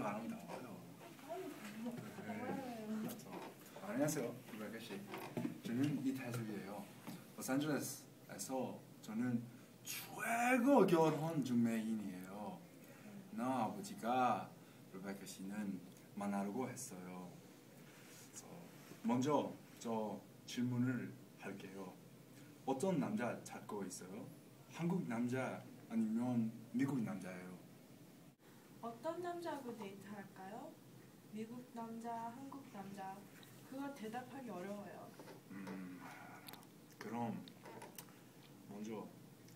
바람이 나와요. 네, 그렇죠. 안녕하세요, 레베카 씨. 저는 이태석이에요. 로스앤젤레스에서 저는 최고 결혼 중매인이에요. 나 아버지가 레베카 씨는 만나려고 했어요. 그래서 먼저 저 질문을 할게요. 어떤 남자 찾고 있어요? 한국 남자 아니면 미국 남자예요? 어떤 남자하고 데이트할까요? 미국 남자, 한국 남자. 그거 대답하기 어려워요. 그럼 먼저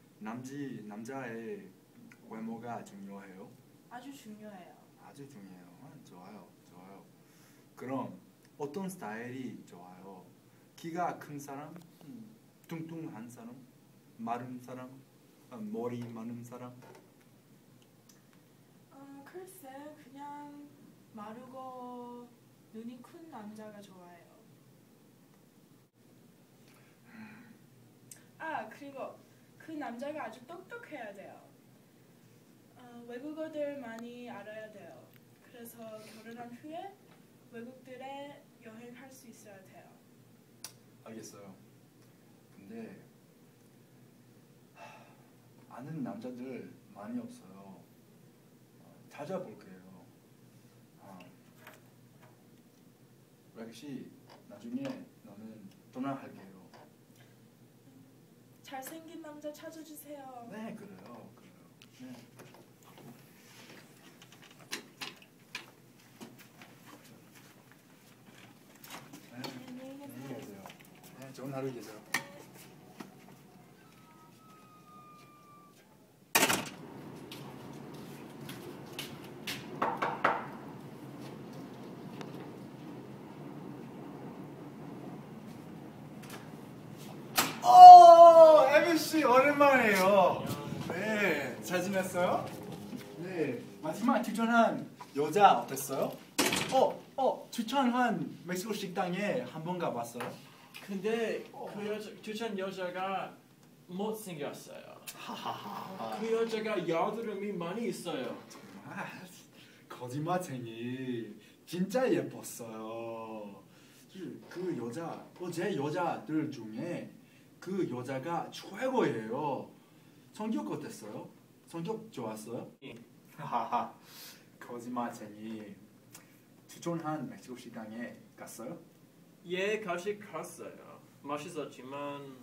남자의 외모가 중요해요? 아주 중요해요. 아주 중요해요. 좋아요. 그럼 어떤 스타일이 좋아요? 키가 큰 사람? 뚱뚱한 사람? 마른 사람? 머리 많은 사람? 글쎄, 그냥 마르고 눈이 큰 남자가 좋아요. 그리고 그 남자가 아주 똑똑해야 돼요. 외국어들 많이 알아야 돼요. 그래서 결혼한 후에 외국들에 여행할 수 있어야 돼요. 알겠어요. 근데 아는 남자들 많이 없어요. 찾아볼게요. 렉시 나중에 너는 전화할게요. 잘생긴 남자 찾아주세요. 네, 그래요. 네. 안녕히 계세요. 네, 좋은 하루 되세요. 에빈 씨 오랜만이에요. 네, 잘 지냈어요? 네, 마지막 추천한 여자 어땠어요? 추천한 멕시코 식당에 한번 가봤어요? 근데 그 추천 여자가 못생겼어요. 하하하. 그 여자가 여드름이 많이 있어요. 거짓말쟁이. 진짜 예뻤어요. 그 여자, 제 여자들 중에 그 여자가 최고예요. 성격 어땠어요? 성격 좋았어요? 하하하. 거짓말쟁이. 추천한 멕시코 식당에 갔어요? 예, 같이 갔어요. 맛있었지만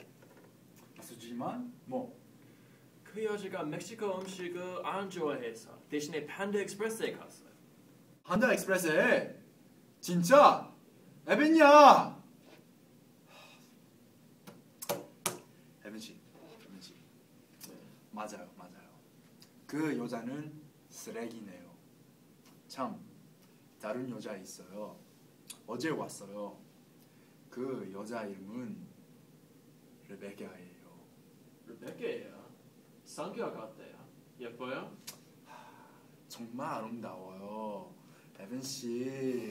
뭐? 그 여자가 멕시코 음식을 안 좋아해서 대신에 판다 익스프레스에 갔어요. 판다 익스프레스에? 진짜? 에벤이야! 에벤씨. 맞아요. 그 여자는 쓰레기네요. 참, 다른 여자 있어요. 어제 왔어요. 그 여자 이름은 레베카예요. 레베카예요. 성격 어때요? 예뻐요? 정말 아름다워요. 에벤씨,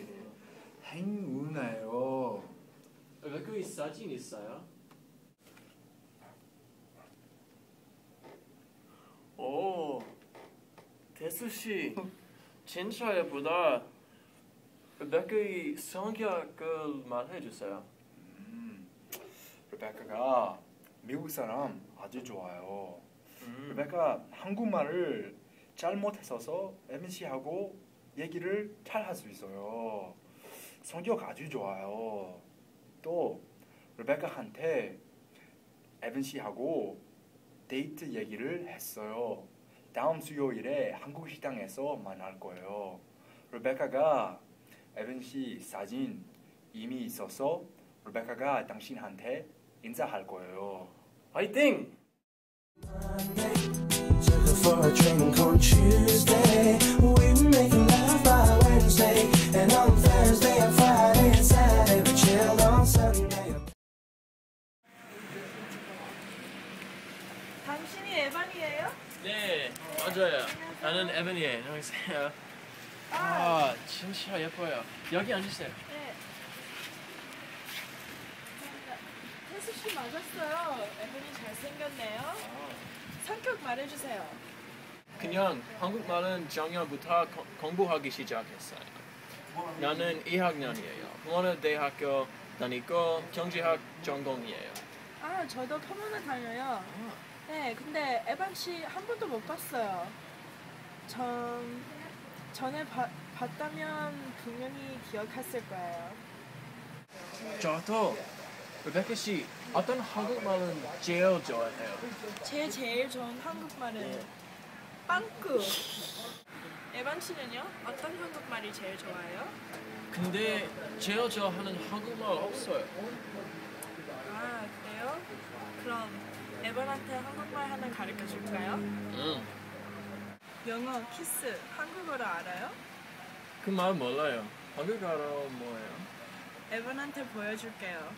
행운해요. 레베카의 사진 있어요? 오, 대수씨 진짜 예쁘다. 레베카의 성격을 말해주세요. 레베카가 미국 사람 아주 좋아요. 레베카 한국말을 잘못해서 MC하고 얘기를 잘 할 수 있어요. 성격 아주 좋아요. 또 레베카한테 에벤씨하고 데이트 얘기를 했어요. 다음 수요일에 한국 식당에서 만날 거예요. 레베카가 에벤씨 사진 이미 있어서 레베카가 당신한테 인사할 거예요. 화이팅! Took her for a drink on Tuesday. We were making love by Wednesday. And on Thursday and Friday and Saturday we chilled on Sunday. 당신이 에반이에요? 네, 맞아요. 나는 에벤이에요. 안녕하세요. 진짜 예뻐요. 여기 앉으세요. 네. 혜수 씨 맞았어요. 에반이 잘생겼네요. 성격 말해주세요. 그냥 한국말은 작년부터 공부하기 시작했어요. 나는 2학년이에요. 부모는 대학교 다니고 경제학 전공이에요. 아, 저도 커먼을 다녀요. 네, 근데 에반 씨 한 번도 못 봤어요. 전에 봤다면 분명히 기억했을 거예요. 저도 레베카 씨 어떤 한국말은 제일 좋아해요? 제일 좋은 한국말은 빵꾸. 에반 씨는요? 어떤 한국말이 제일 좋아요? 근데 제일 좋아하는 한국말 없어요. 아, 그래요? 그럼 에반한테 한국말 하나 가르쳐 줄까요? 응. 영어, 키스, 한국어로 알아요? 그 말 몰라요. 한국어로 뭐예요? 에반한테 보여줄게요.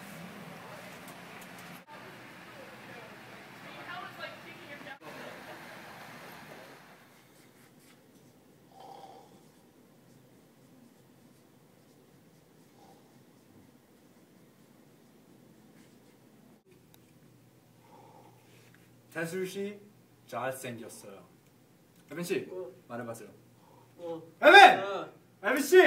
태수 씨 잘생겼어요. 에빈 씨 말해보세요. 어. 에빈! 에빈 씨!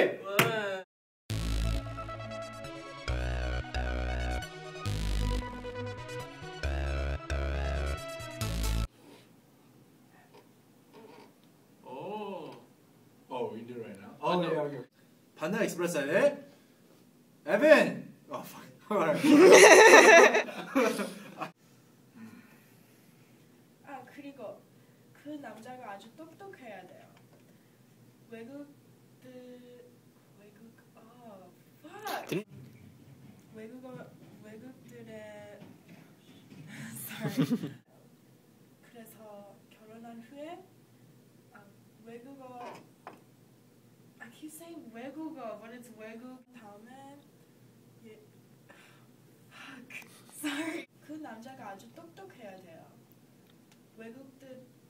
오. Oh, we do right now. I know. okay. 판다 익스프레스에 에빈! Oh, fuck. 아, 그리고 그 남자가 아주 똑똑해야 돼요. fuck. 외국들의 sorry. 그래서 결혼한 후에 외국어 I keep saying 외국어, but it's 외국 다음에 fuck. sorry. 그 남자가 아주 똑똑해야 돼요. 외국들